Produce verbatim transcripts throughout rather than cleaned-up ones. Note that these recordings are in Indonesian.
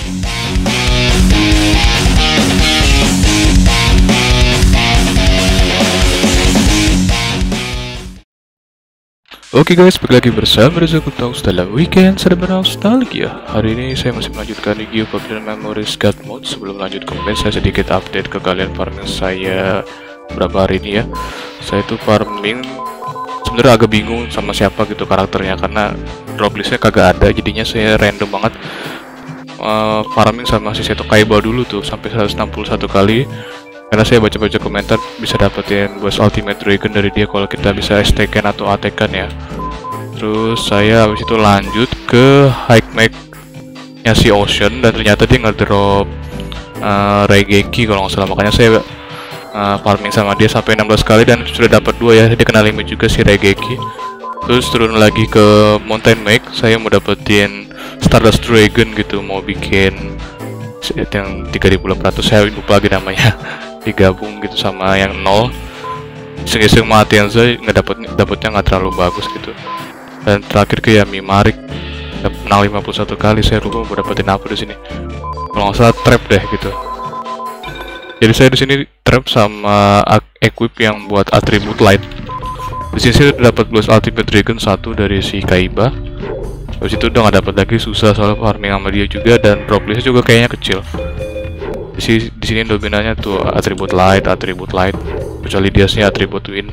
Oke guys, balik lagi bersama Reza Kutau setelah weekend sedang bernostalgia. Hari ini saya masih melanjutkan review Forbidden Memories God Mode. Sebelum lanjut komen, saya sedikit update ke kalian farming saya beberapa hari ini ya. Saya tuh farming sebenarnya agak bingung sama siapa gitu karakternya, karena drop listnya kagak ada, jadinya saya random banget uh, farming sama si Seto Kaiba dulu tuh sampai seratus enam puluh satu kali. Karena saya baca-baca komentar bisa dapetin boss Ultimate Dragon dari dia kalau kita bisa S T-kan atau A T-kan ya. Terus saya habis itu lanjut ke High Mech nya si Ocean, dan ternyata dia ngedrop uh, Raigeki kalau nggak salah, makanya saya uh, farming sama dia sampai enam belas kali dan sudah dapat dua ya. Dia kena limit juga si Raigeki. Terus turun lagi ke Mountain Mech, saya mau dapetin Stardust Dragon gitu, mau bikin yang tiga ribu delapan ratus, saya lupa lagi namanya, digabung gitu sama yang nol. Iseng-iseng matian saya nggak dapet dapetnya nggak terlalu bagus gitu. Dan terakhir ke Yami Marik menang lima puluh satu kali. Saya lupa mau dapetin apa di sini, kalau nggak salah trap deh gitu. Jadi saya di sini trap sama equip yang buat atribut light. Di sini saya dapat plus Ultimate Dragon satu dari si Kaiba. Habis itu udah nggak dapat lagi, susah soal farming sama dia juga, dan drop listnya juga kayaknya kecil. Di sini, di sini dominannya tuh atribut light, atribut light, kecuali dia sih atribut wind.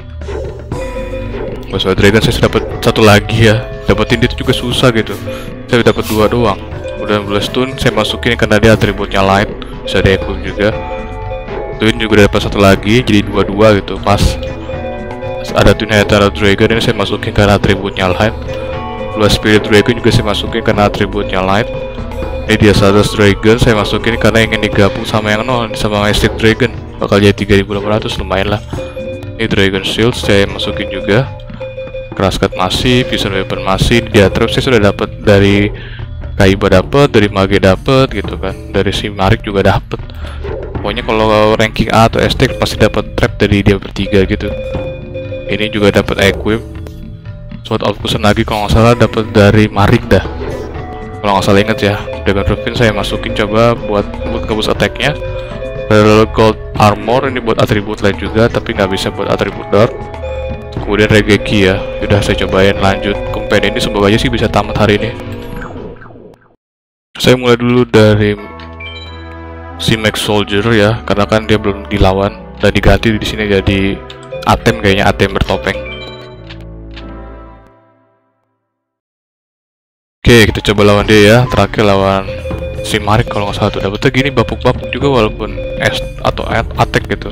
Boss Dragon saya dapat satu lagi ya, dapetin dia juga susah gitu. Saya dapat dua doang. Udah dua stun, saya masukin karena dia atributnya light, bisa di equip juga. Twin juga dapat satu lagi, jadi dua dua gitu. Pas ada Twin Eternal Dragon ini saya masukin karena atributnya light. Dua Spirit Dragon juga saya masukin karena atributnya light. Ini dia Stardust Dragon saya masukin karena ingin digabung sama yang nol, sama Mystic Dragon, bakal jadi tiga ribu delapan ratus, lumayan lah. Ini Dragon Shield saya masukin juga. Crosscut masih, Fusion Weapon masih. Dia trap saya sudah dapat dari Kaiba, dapat dari Mage, dapat gitu kan, dari si Marik juga dapat. Pokoknya kalau ranking A atau S T pasti dapat trap dari dia bertiga gitu. Ini juga dapat equip Sword of Fusion lagi, kalau nggak salah dapat dari Marik dah, kalau nggak salah inget ya. Dragon Rufin saya masukin coba buat buat ngeboost attack-nya. Royal Gold Armor ini buat atribut lain juga, tapi nggak bisa buat atribut dark. Kemudian Raigeki ya, udah saya cobain lanjut campaign ini, semoga aja sih bisa tamat hari ini. Saya mulai dulu dari si Max Soldier ya, karena kan dia belum dilawan dan diganti di sini jadi Atem, kayaknya Atem bertopeng. Oke, kita coba lawan dia ya. Terakhir lawan si Marik kalau nggak salah tuh, dapetnya gini bapuk-bapuk juga walaupun S atau attack gitu.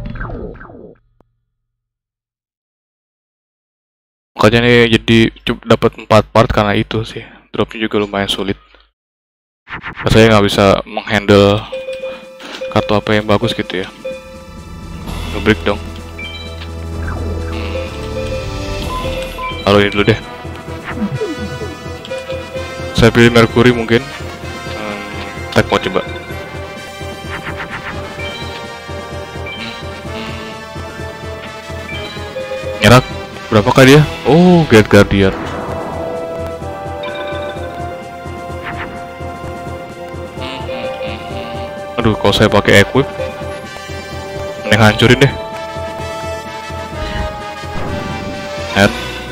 Makanya nih jadi dapat empat part karena itu sih. Dropnya juga lumayan sulit. Saya nggak bisa menghandle kartu apa yang bagus gitu ya. Nge-break dong. Hmm. Halo, ini dulu deh. Saya pilih Mercury mungkin. Hmm, tag mau coba. Nyerak berapakah dia? Oh, Great Guardian. Aduh, kalau saya pakai equip, mending hancurin deh. Head.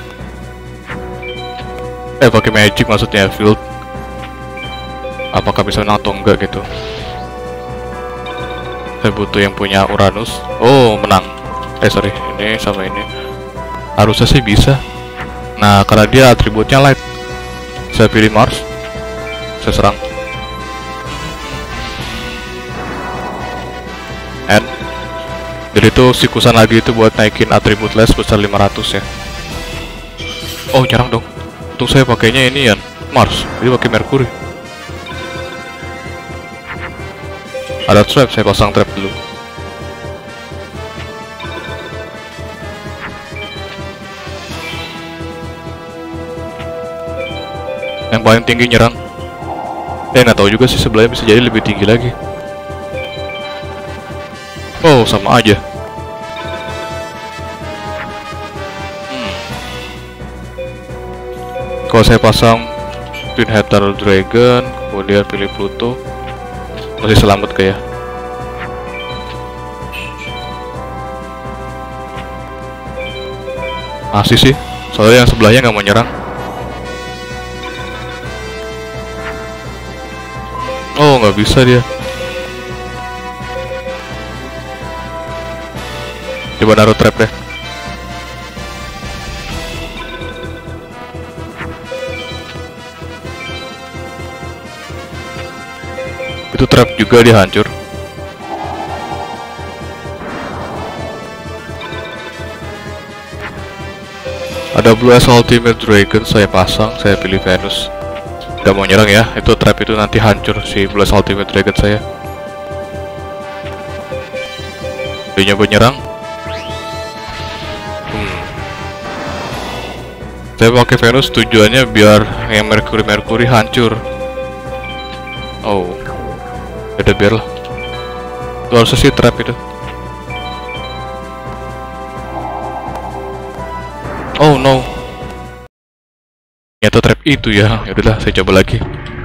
Eh, pakai magic maksudnya, field. Apakah bisa menang atau enggak gitu? Saya butuh yang punya Uranus. Oh, menang. Eh sorry, ini sama ini harusnya sih bisa. Nah, karena dia atributnya light, saya pilih Mars. Saya serang. And jadi itu sikusan lagi itu buat naikin atribut les besar lima ratus ya. Oh, nyerang dong. Untuk saya pakainya ini ya Mars, jadi pakai Mercury. Ada trap, saya pasang trap dulu. Yang paling tinggi nyerang. Eh, nggak tahu juga sih, sebelahnya bisa jadi lebih tinggi lagi. Oh, sama aja. Kalau saya pasang Twin Eternal Dragon, kemudian pilih Pluto, Masih selamat kayak. Masih sih, soalnya yang sebelahnya nggak mau nyerang. Oh, nggak bisa dia. Coba naruh trap deh. Itu trap juga, dia hancur. Ada Blue S Ultimate Dragon saya pasang, saya pilih Venus. Gak mau nyerang ya, itu trap itu nanti hancur si Blue S Ultimate Dragon saya. Dia nyoba nyerang. Hmm. Saya pakai Venus tujuannya biar yang Mercury Mercury hancur. Oh, udah biarlah. Itu harusnya sih trap itu. Oh no, ternyata trap itu ya. Ya udahlah, saya coba lagi.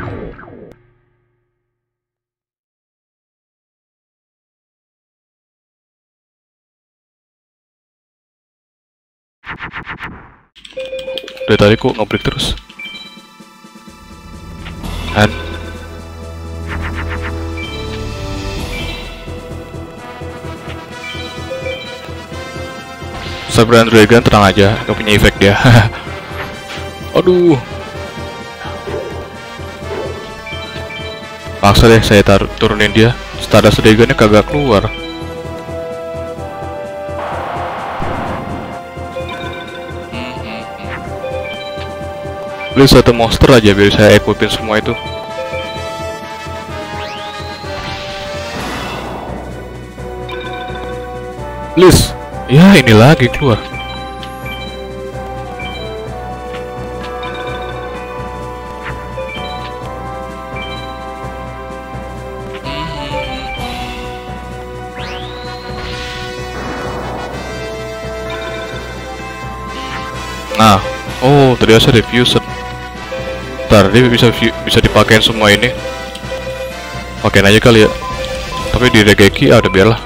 Dari tadi kok ngebreak terus. And Cyber Dragon tenang aja, gak punya efek dia. Aduh, paksa deh saya taruh turunin dia. Stardust Dragonnya kagak keluar. Please satu monster aja biar saya equipin semua itu. Please. Ya, ini lagi keluar. Nah, oh ternyata diffuser. Ntar dia bisa bisa dipakein semua ini. Pakein aja kali ya. Tapi di Regeki ada biarlah.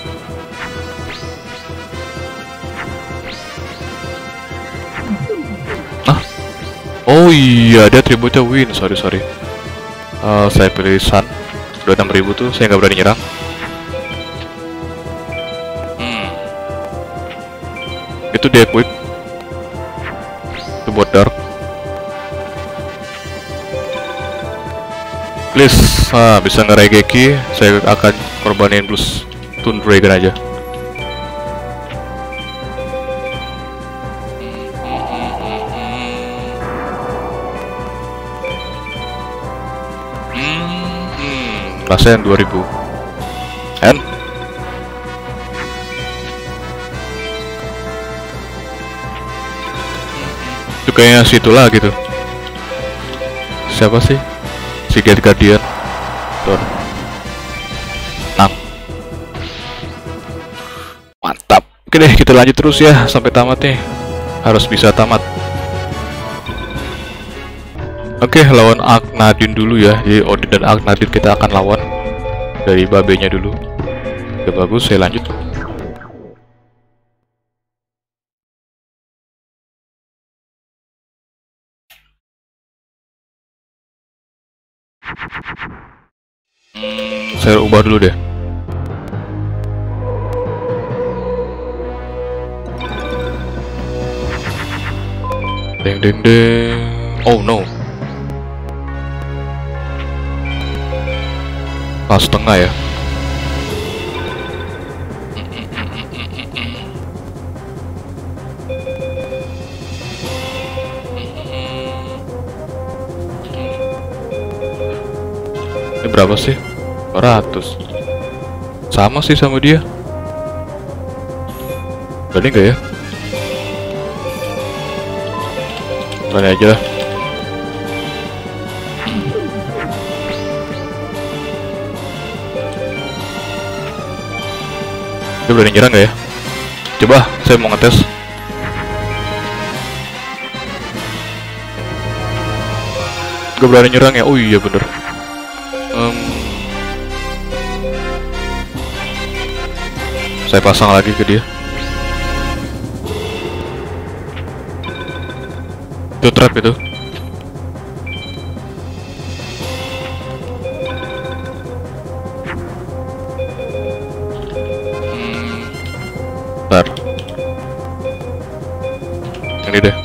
Oh iya, ada atributnya win. Sorry sorry. Uh, saya pilih Sun. Udah enam ribu tuh, saya nggak berani nyerang. Hmm. Itu dia equip. Itu buat dark. Please, ah, bisa ngeregeki. Saya akan korbanin plus Toon Dragon aja. Rasanya dua ribu. N itu kayaknya situ lah gitu. Siapa sih? Si Gate Guardian. Tuh. enam. Mantap. Oke deh, kita lanjut terus ya sampai tamat nih. Harus bisa tamat. Oke, okay, lawan Aknadin dulu ya. Jadi Odin dan Aknadin kita akan lawan. Dari babenya dulu. Udah bagus, saya lanjut. Hmm, saya ubah dulu deh. Deng deng deng. Oh no. Pas setengah ya. Ini berapa sih? dua ratus. Sama sih sama dia. Berani nggak ya? Berani aja lah. Dia berani nyerang gak ya? Coba, saya mau ngetes. Gak berani nyerang ya? Oh iya bener. um, Saya pasang lagi ke dia. Itu trap itu. Hmm. Bentar. Ini deh.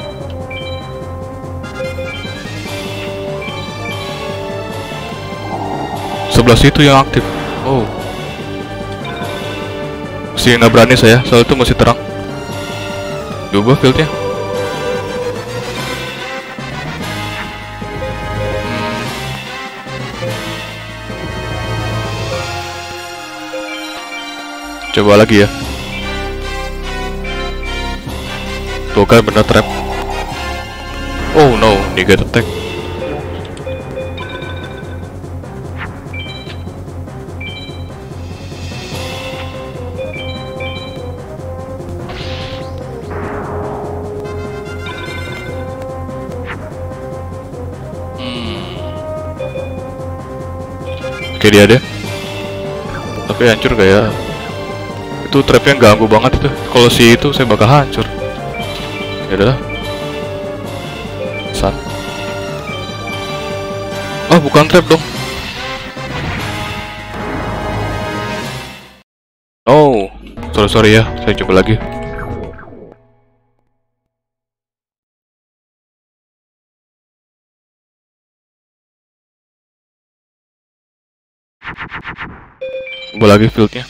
Sebelah situ yang aktif. Oh. Masih nggak berani saya, soalnya itu masih terang. Diubah fieldnya. Coba lagi ya. Tuh kan bener trap. Oh no, negative attack. Oke, dia deh. Tapi hancur gak ya? Itu trapnya ganggu banget itu. Kalau si itu saya bakal hancur. Ya udah. San. Oh, bukan trap dong. Oh, sorry sorry ya. Saya coba lagi. Coba lagi fieldnya.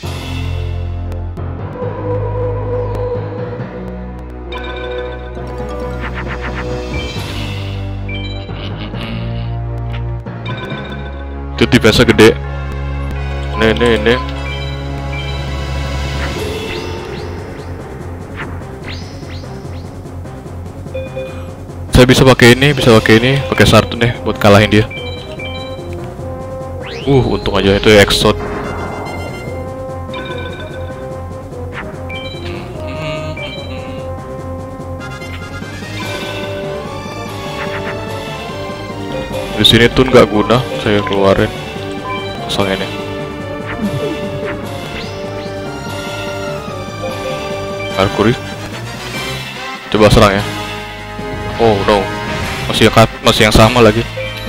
Itu defense gede. Ini ini ini. Saya bisa pakai ini, bisa pakai ini, pakai Sartun deh buat kalahin dia. Uh, untung aja itu exot. Di sini tun nggak guna, saya keluarin. Pasang ini. Mercury. Coba serang ya. Oh no, masih yang masih yang sama lagi.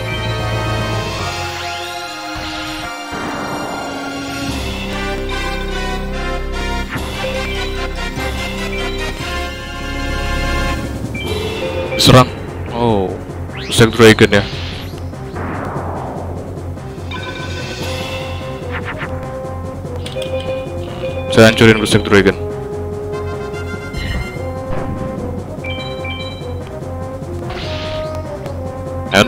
Serang. Oh, Black Dragon ya. Saya hancurin Black Dragon. And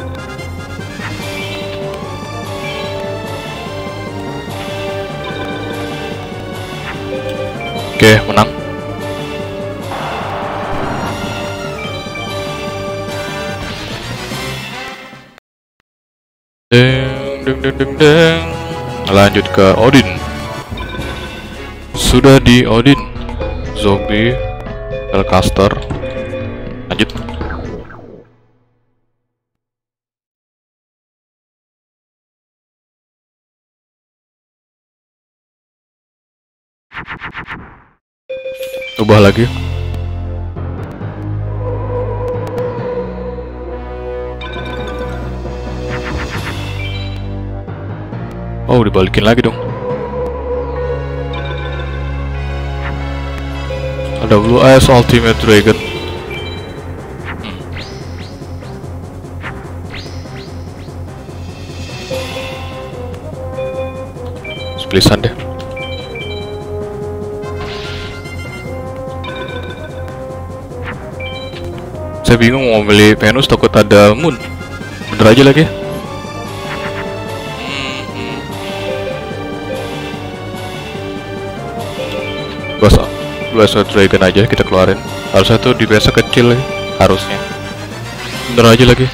oke, menang. Deng deng deng deng deng. Lanjut ke Odin. Sudah di Odin. Zombie Hellcaster. Lanjut. Ubah lagi. Oh, dibalikin lagi dong. Ada Blue Eyes Ultimate Dragon. Hmm. Splisan deh. Saya bingung mau beli Venus, takut ada Moon. Bener aja lagi. Ghost Blast Dragon aja kita keluarin. Harusnya tuh di biasa kecil lagi. Harusnya. Bener aja lagi.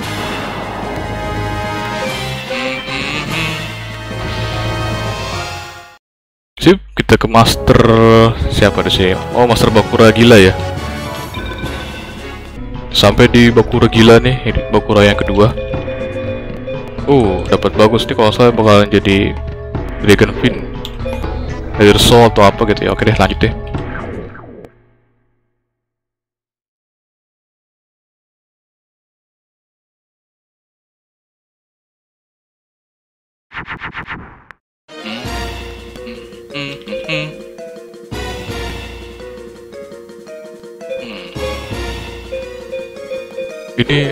Sip, kita ke master. Siapa di sini? Oh, master Bakura gila ya. Sampai di Bakura gila nih, ini Bakura yang kedua. Uh, dapat bagus nih, kalau saya bakalan jadi Dragon Fin. Either soul atau apa gitu ya. Oke deh, lanjut deh. Ini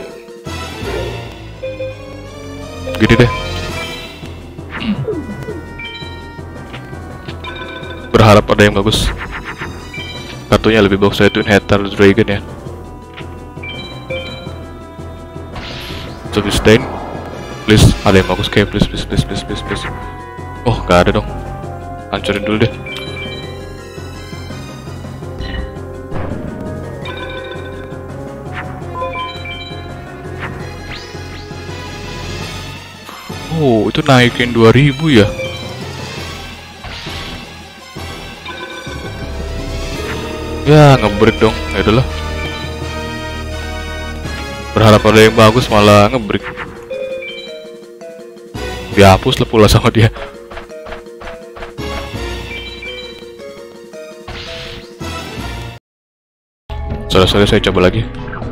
gini deh. Berharap ada yang bagus. Kartunya lebih bagus, saya Twin Hatter Dragon ya. Sustain, please ada yang bagus kayak please please please please please please. Oh gak ada dong, hancurin dulu deh. Oh itu naikin dua ribu ya. Ya ngebreak dong, ya udahlah. Berharap ada yang bagus malah ngebreak. Dihapus lah pula sama dia. Sorry-sorry saya coba lagi.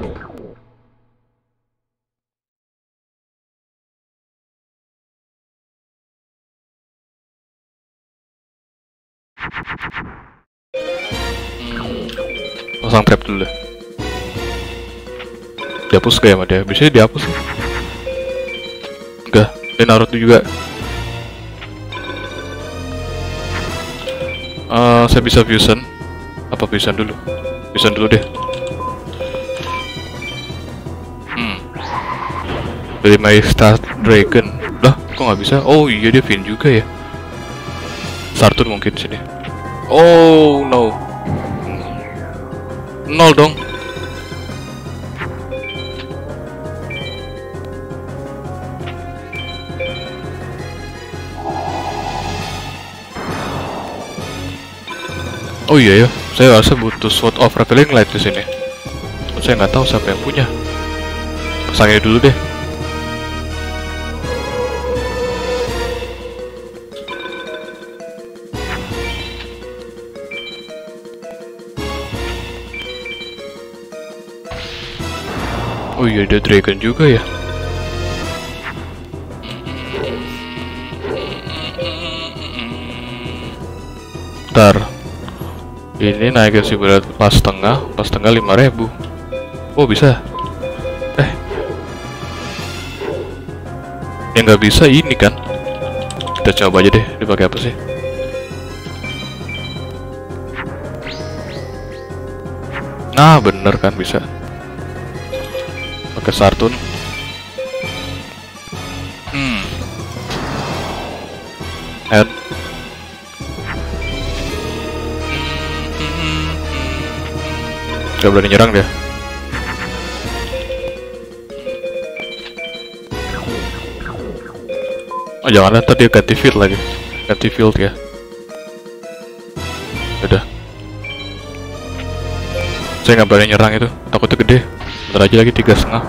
Pasang trap dulu deh. Dihapus kayak sama dia, biasanya dihapus sih. Enggak, dia Naruto juga. Uh, saya bisa fusion. Apa fusion dulu? Fusion dulu deh. Hmm. Dari My Star Dragon. Lah, kok nggak bisa? Oh iya dia Fin juga ya. Sartun mungkin sini. Oh no. Nol dong. Oh iya ya, saya rasa butuh Sword of Revealing Light di sini. Saya nggak tahu siapa yang punya. Pasangnya dulu deh. Oh iya, ada Dragon juga ya. Ntar ini naikin sih berat pas setengah, pas setengah lima ribu. Oh bisa. Eh, yang nggak bisa ini kan? Kita coba aja deh, dipakai apa sih? Nah bener kan bisa. Pakai Sartun. Hmm. Head. Gak berani nyerang dia. Oh jangan, tadi dia ganti field lagi. Ganti field ya. Udah. Saya nggak berani nyerang itu, takutnya gede. Bentar aja lagi tiga setengah.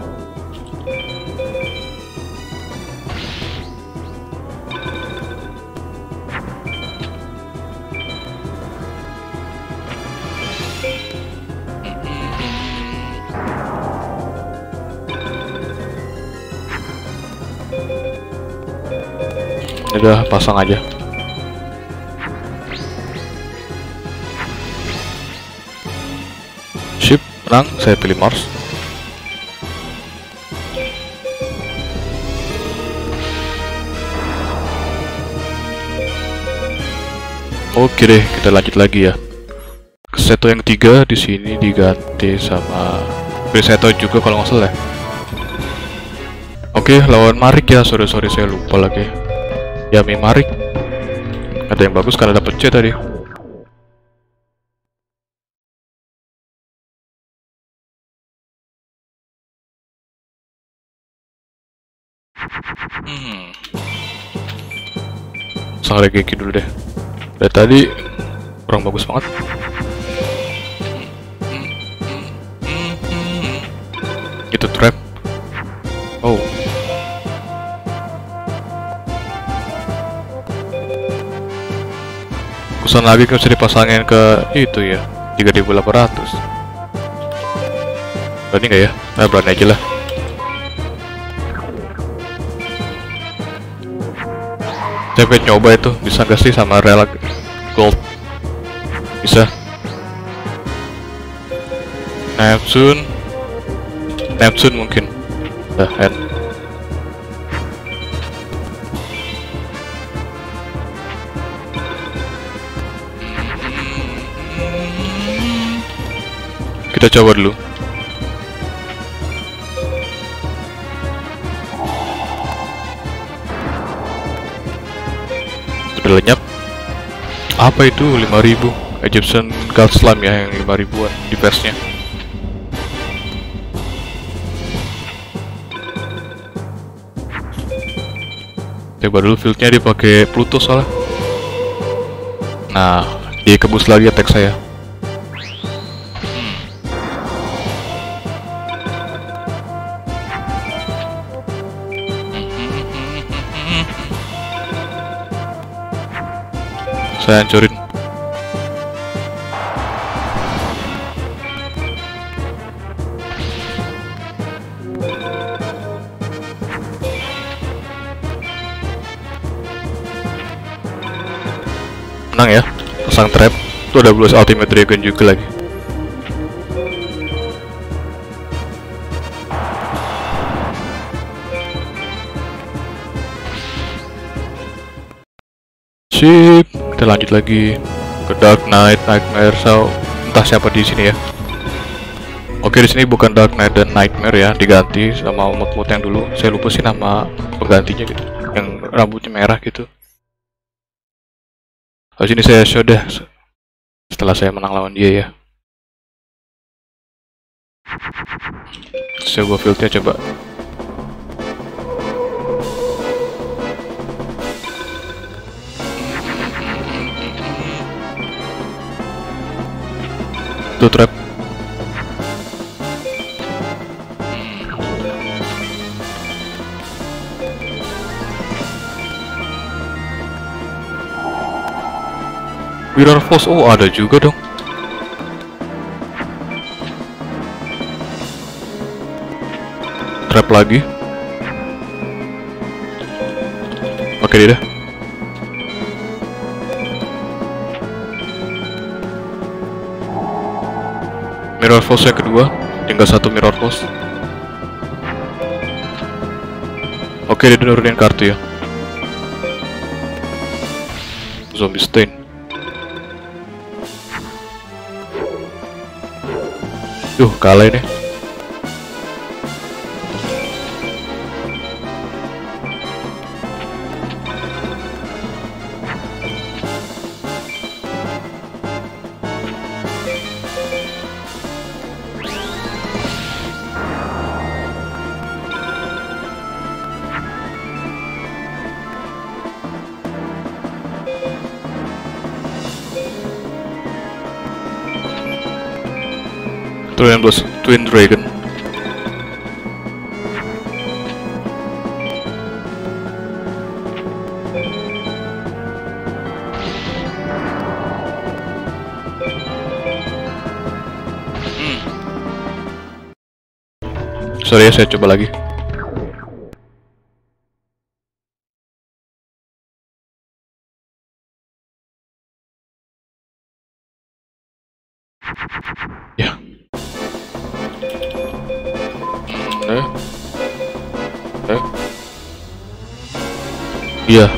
Udah pasang aja. Ship menang, saya pilih Mars. Oke deh, kita lanjut lagi ya. Seto yang tiga di sini diganti sama Seto juga kalau nggak salah. Oke, lawan Marik ya. Sorry sorry saya lupa lagi. Yami Marik. Ada yang bagus karena dapet C tadi. Hmm. Sang Regeki dulu deh. Dari tadi kurang bagus banget. Itu trap. Oh. Pesan lagi kan bisa dipasangin ke itu ya, tiga ribu delapan ratus. Berani nggak ya? Nah, berani aja lah. Saya pengen nyoba itu, bisa nggak sih sama Relic Gold? Bisa. Neptune, Neptune mungkin. Dah, end. Kita coba dulu. Udah lenyap. Apa itu lima ribu? Egyptian Gold Slime ya, yang lima ribuan di persnya. Coba dulu fieldnya dipakai Pluto soalnya. Nah, dikebus lagi attack saya. Saya hancurin. Menang ya, pasang trap. Itu ada Blues Ultimate Dragon juga lagi. Sip, kita lanjut lagi ke Dark Knight Nightmare. So, entah siapa di sini ya. Oke, di sini bukan Dark Knight dan Nightmare ya, diganti sama mod-mod yang dulu. Saya lupa sih nama penggantinya gitu, yang rambutnya merah gitu. Habis ini saya show deh setelah saya menang lawan dia ya. Saya gua fieldnya coba. Tuh trap. Mirror Force, oh ada juga dong. Trap lagi. Oke dia dah. Mirror Force yang kedua, tinggal satu Mirror Force. Oke, dia nurunin kartu ya. Zombie Stain. Duh, kalah ini. Twin plus Twin Dragon. Hmm. Sorry ya, saya coba lagi. Ya. Eh. Eh. Iya.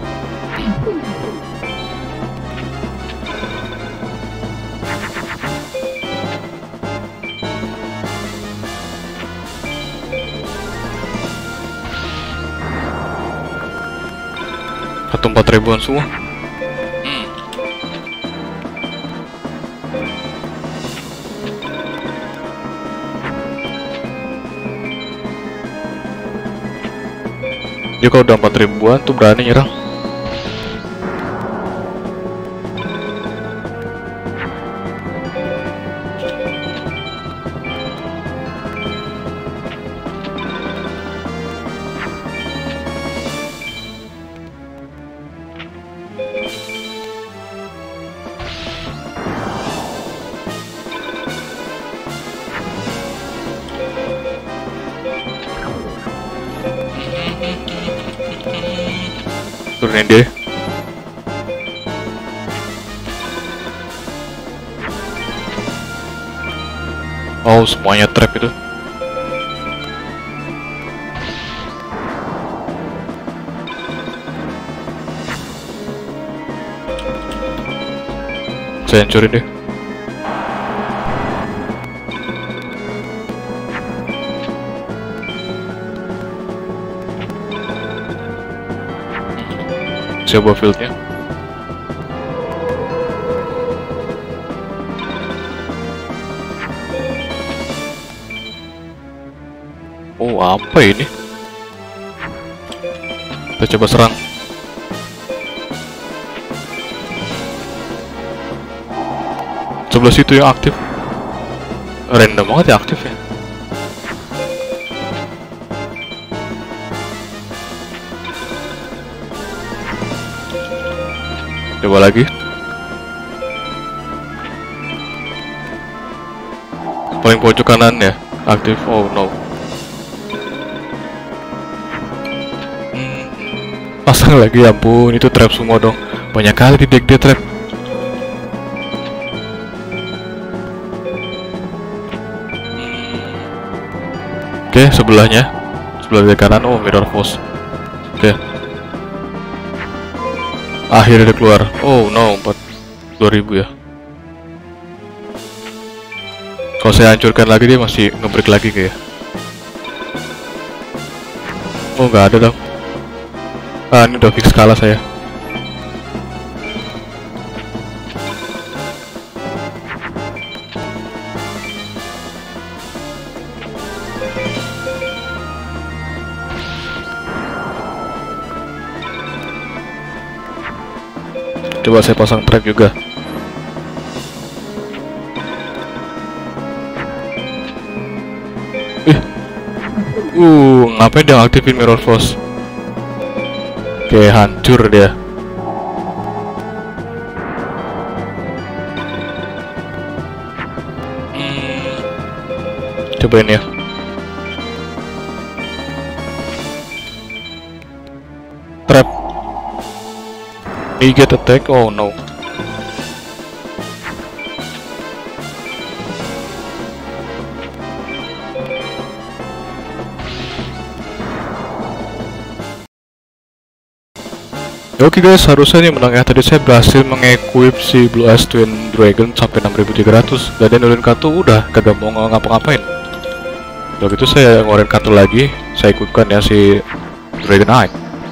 Satu empat ribuan semua. Hmm. Dia kalau udah empat ribuan tuh berani nyerang. turunin dia. Oh, semuanya trap itu. Saya hancurin deh. Saya bawa fieldnya. Oh, apa ini? Kita coba serang. Sebelah situ yang aktif. Random banget ya aktif ya. Coba lagi. Paling pojok kanan ya aktif. Oh no. Hmm. Pasang lagi, ya ampun, itu trap semua dong. Banyak kali di deck dia trap. Oke, sebelahnya, sebelah dari kanan. Oh, mirror force. Oke, akhirnya dia keluar. Oh no, empat dua ribu ya. Kalau saya hancurkan lagi dia masih ngebreak lagi kayak. Oh, nggak ada dong. Ah, ini udah fix kalah saya. Coba saya pasang trap juga. Ih, uh, ngapain dia aktifin mirror force? Oke, hancur dia. Hmm. Cobain ya. Trap. He get attack. Oh no. Oke guys, harusnya ini menang ya. Tadi saya berhasil mengequip si Blue Eyes Twin Dragon sampai enam ribu tiga ratus. Dan dia nulin kartu udah kagak mau ngapa-ngapain. Udah gitu saya ngeluarin kartu lagi. Saya equipkan ya si Dragon Eye.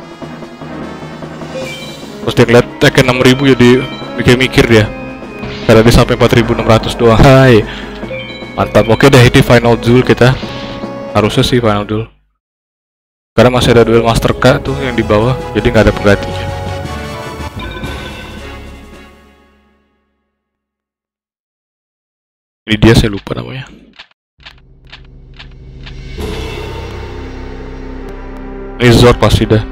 Terus dia ngeliat tag enam ribu jadi mikir-mikir dia. Karena dia sampai empat ribu enam ratus doang. Hai. Mantap. Oke deh, ini final duel kita. Harusnya sih final duel. Karena masih ada duel Master K tuh yang di bawah, jadi nggak ada penggantinya. Ini dia, saya lupa namanya. Ini Zord pasti dah.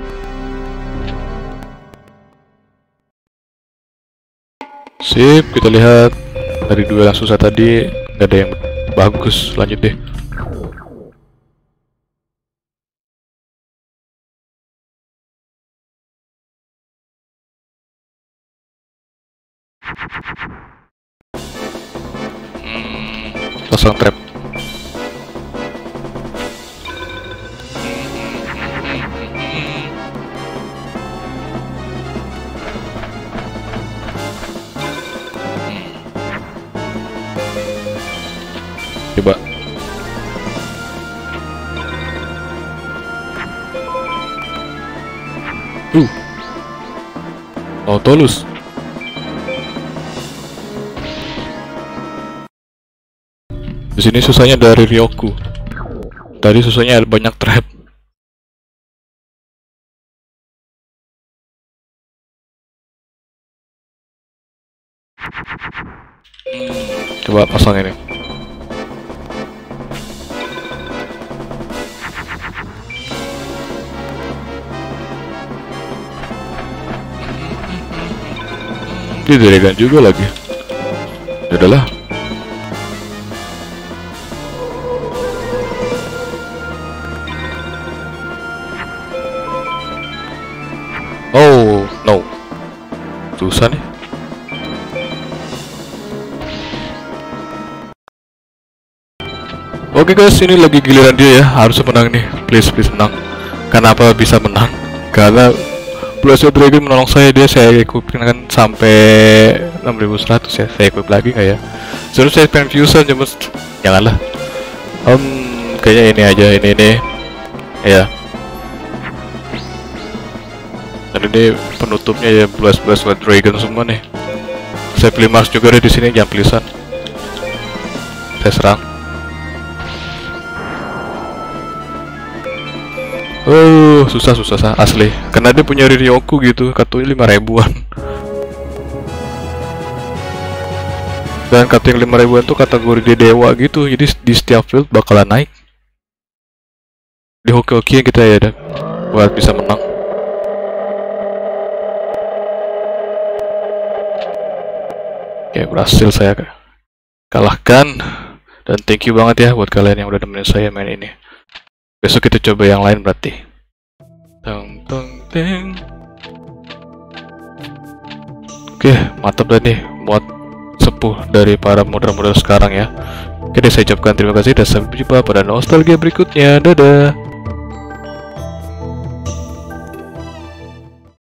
Sip, kita lihat dari duel yang susah tadi nggak ada yang bagus. Lanjut deh. Hmm, pasang trap. Coba. Uh. Autolus. Di sini susahnya dari Ryoku. Tadi susahnya ada banyak trap. Hmm, coba pasang ini. Dia Dragon juga lagi. Udahlah. Oh, susah nih. Oke guys, ini lagi giliran dia ya, harus menang nih, please please menang. Kenapa bisa menang? Karena Blue Eyes White Dragon menolong saya, dia saya equipin kan sampai enam ribu seratus ya, saya equip lagi nggak ya? Terus saya pengen fusion, cuma janganlah. Um, kayaknya ini aja, ini ini ya. Dan ini penutupnya ya, Blue Eyes White Dragon semua nih. Saya pilih Mars juga deh di sini, jangan pilihan. Saya serang. Oh, susah susah sah asli. Karena dia punya Riryoku gitu, kartunya lima ribuan. Dan kartu yang lima ribuan tuh kategori dia dewa gitu, jadi di setiap field bakalan naik. Di hoki-hoki kita ya dan buat bisa menang. Oke, berhasil saya kalahkan. Dan thank you banget ya buat kalian yang udah nemenin saya main ini. Besok kita coba yang lain berarti. Teng teng teng. Oke, mantap dah nih buat sepuh dari para model-model sekarang ya. Oke deh, saya ucapkan terima kasih dan sampai jumpa pada nostalgia berikutnya. Dadah.